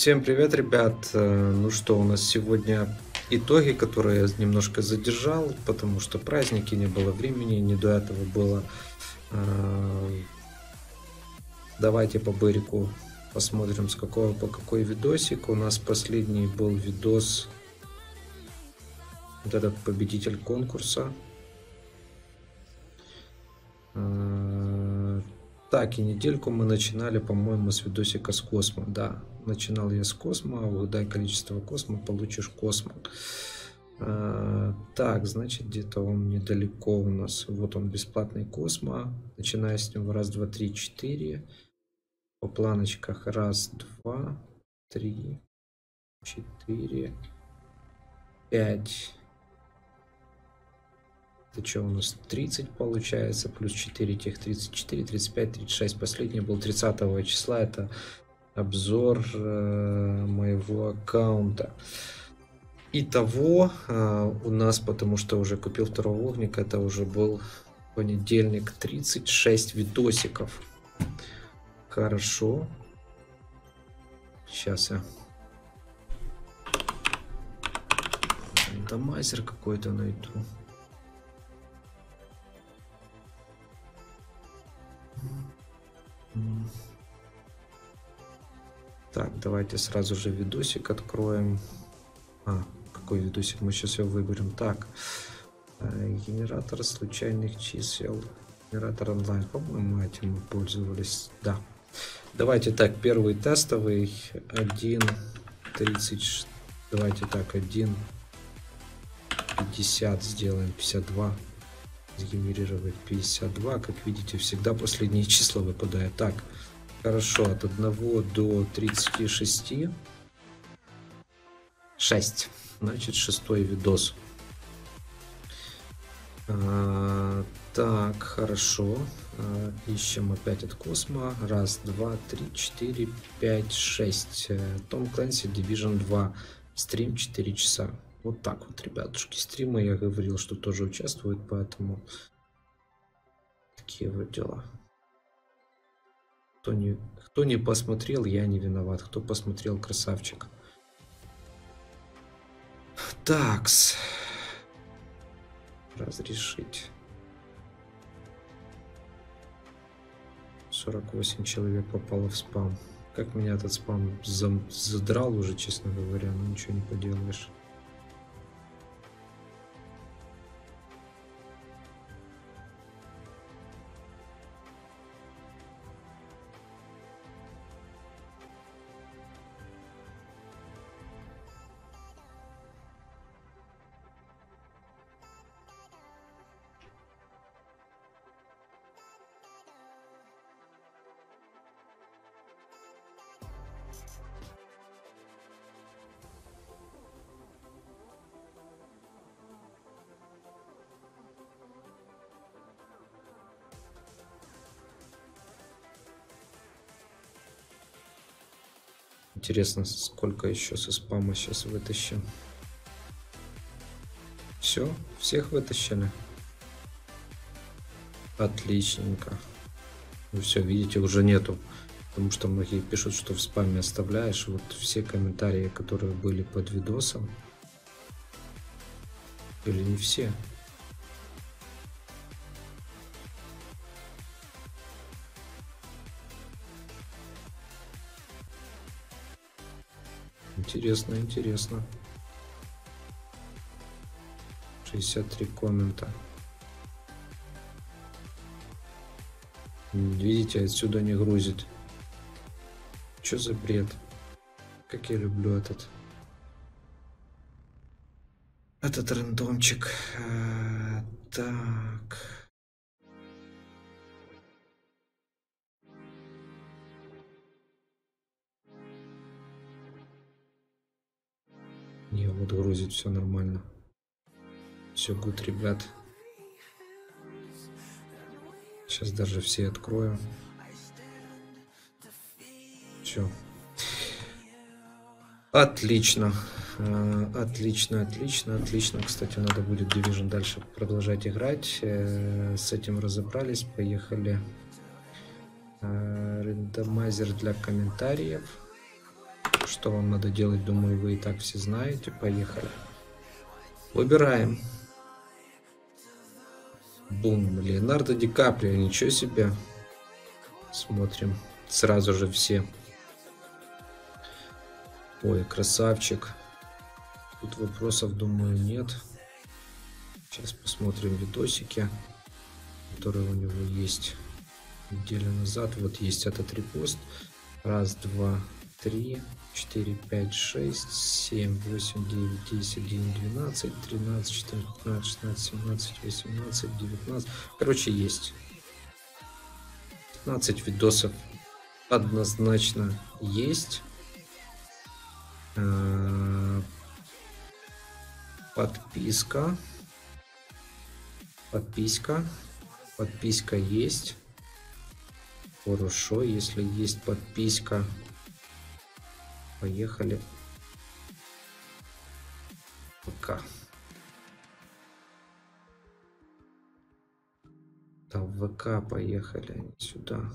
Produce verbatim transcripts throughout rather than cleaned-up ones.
Всем привет, ребят! Ну что, у нас сегодня итоги, которые я немножко задержал, потому что праздники, не было времени, не до этого было. Давайте по Берику посмотрим, с какого по какой видосик. У нас последний был видос, вот этот победитель конкурса. Так, и недельку мы начинали, по-моему, с видосика с Космо. Да, начинал я с Космо. Угадай количество Космо, получишь Космо. А, так, значит, где-то он недалеко у нас. Вот он, бесплатный Космо. Начиная с него раз, два, три, четыре. По планочках раз, два, три, четыре, пять. Это что у нас? тридцать получается, плюс четыре, тех тридцать четыре, тридцать пять, тридцать шесть. Последний был тридцатого числа. Это обзор э, моего аккаунта. Итого э, у нас, потому что уже купил второго огника, это уже был понедельник, тридцать шесть видосиков. Хорошо. Сейчас я рандомайзер какой-то найду. Так, давайте сразу же видосик откроем. А, какой видосик? Мы сейчас его выберем. Так, генератор случайных чисел. Генератор онлайн. По-моему, этим мы пользовались. Да. Давайте так, первый тестовый. один тридцать. Давайте так, один пятьдесят сделаем. пятьдесят два. Сгенерировать пятьдесят два. Как видите, всегда последние числа выпадают. Так. Хорошо, от одного до тридцати шести. шесть. Значит, шестой видос. А, так, хорошо. А, ищем опять от Космо. Раз, два, три, четыре, пять, шесть. Том Клэнси Division два. Стрим четыре часа. Вот так вот, ребятушки. Стримы, я говорил, что тоже участвуют, поэтому такие вот дела. Кто не, кто не посмотрел, я не виноват. Кто посмотрел, красавчик. Такс. Разрешить. сорок восемь человек попало в спам. Как меня этот спам задрал уже, честно говоря, но ничего не поделаешь. Интересно, сколько еще со спама сейчас вытащим. Все, всех вытащили. Отличненько. Ну все, видите, уже нету. Потому что многие пишут, что в спаме оставляешь. Вот все комментарии, которые были под видосом. Или не все. Интересно, интересно. шестьдесят три коммента. Видите, отсюда не грузит. Что за бред? Как я люблю этот. Этот рандомчик. А, так. Не, вот грузит, все нормально. Все гуд, ребят. Сейчас даже все открою. Все. Отлично. Отлично, отлично, отлично. Кстати, надо будет Division дальше продолжать играть. С этим разобрались. Поехали. Рандомайзер для комментариев. Что вам надо делать, думаю, вы и так все знаете. Поехали. Выбираем. Бум, Леонардо Ди Каприо, ничего себе. Смотрим сразу же все. Ой, красавчик. Тут вопросов, думаю, нет. Сейчас посмотрим видосики, которые у него есть. Неделю назад. Вот есть этот репост. Раз, два, три, четыре, пять, шесть, семь, восемь, девять, десять, один, двенадцать, тринадцать, четырнадцать, пятнадцать, шестнадцать, семнадцать, восемнадцать, девятнадцать. Короче, есть. пятнадцать видосов однозначно есть. Подписка. Подписка. Подписка есть. Хорошо, если есть подписка. Поехали. Пока. Там в ВК поехали сюда.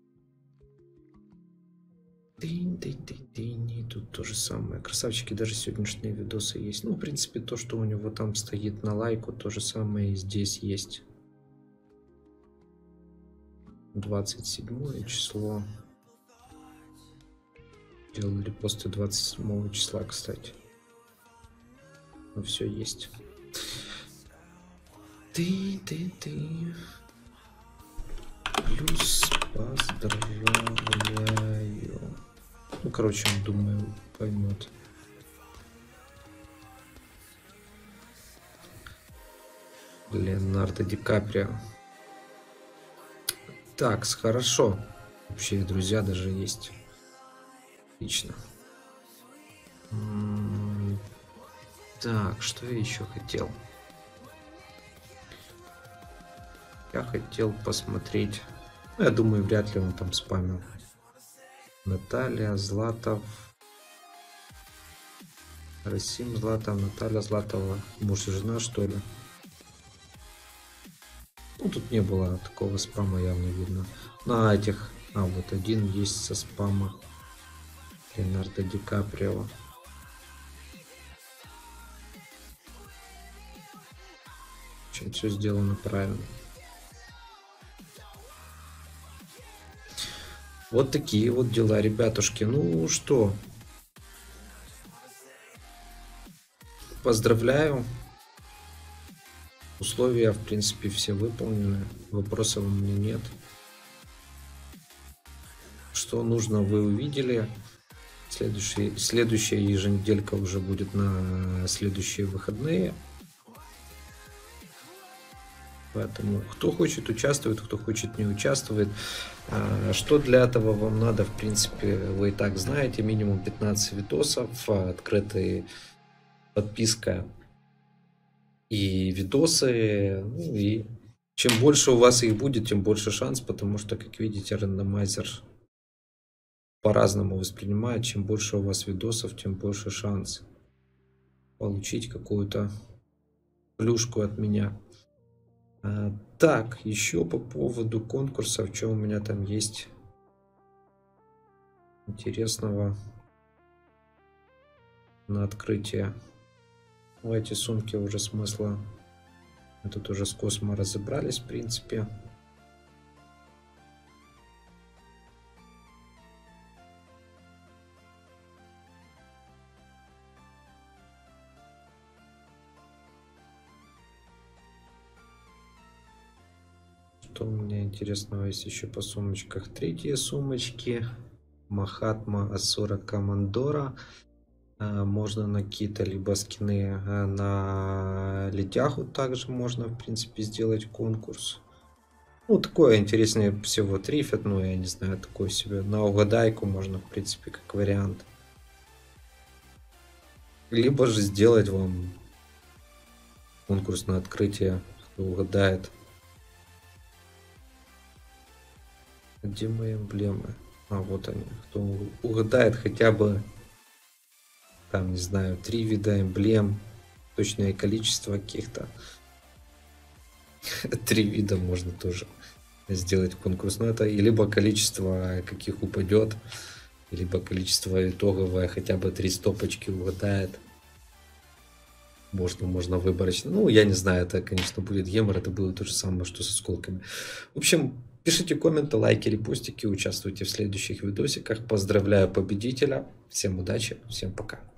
Тынь, тынь, тынь, тынь. Тут то же самое. Красавчики, даже сегодняшние видосы есть. Ну, в принципе, то, что у него там стоит на лайку, то же самое и здесь есть. двадцать седьмое число. Делали посты двадцать седьмого числа, кстати. Ну, все есть. Ты, ты, ты. Плюс поздравляю. Ну, короче, думаю, поймет. Леонардо Ди Каприо. Так, хорошо. Общие друзья даже есть. Отлично. Так, что я еще хотел? Я хотел посмотреть. Ну, я думаю, вряд ли он там спамил. Наталья Златов. Расим Златов, Наталья Златова. Муж и жена, что ли? Ну, тут не было такого спама, явно видно. На этих... А, вот один есть со спама. Леонардо Ди Каприо. Очень все сделано правильно. Вот такие вот дела, ребятушки. Ну что, поздравляю. Условия, в принципе, все выполнены. Вопросов у меня нет. Что нужно, вы увидели. Следующий, следующая еженеделька уже будет на следующие выходные. Поэтому кто хочет, участвует, кто хочет, не участвует. Что для этого вам надо, в принципе, вы и так знаете. Минимум пятнадцать видосов, открытая подписка и видосы. Ну, и чем больше у вас их будет, тем больше шанс, потому что, как видите, рандомайзер по-разному воспринимает. Чем больше у вас видосов, тем больше шанс получить какую-то плюшку от меня. Так, еще по поводу конкурсов, что у меня там есть интересного на открытие. В эти сумки уже смысла. Мы тут уже с Космо разобрались, в принципе. Что у меня интересного есть еще по сумочках? Третьи сумочки. Махатма Асура Командора. Можно на какие-то либо скины на летяху также можно, в принципе, сделать конкурс. Ну, такое интереснее всего трифет, ну, я не знаю, такое себе. На угадайку можно, в принципе, как вариант. Либо же сделать вам конкурс на открытие, кто угадает. Где мои эмблемы? А, вот они. Кто угадает хотя бы, там, не знаю, три вида эмблем, точное количество каких-то. Три вида можно тоже сделать конкурс. Но это и либо количество каких упадет, либо количество итоговое, хотя бы три стопочки угадает. Можно, можно выборочно. Ну, я не знаю, это, конечно, будет гемор, это было то же самое, что с осколками. В общем, пишите комменты, лайки, репостики, участвуйте в следующих видосиках. Поздравляю победителя. Всем удачи, всем пока.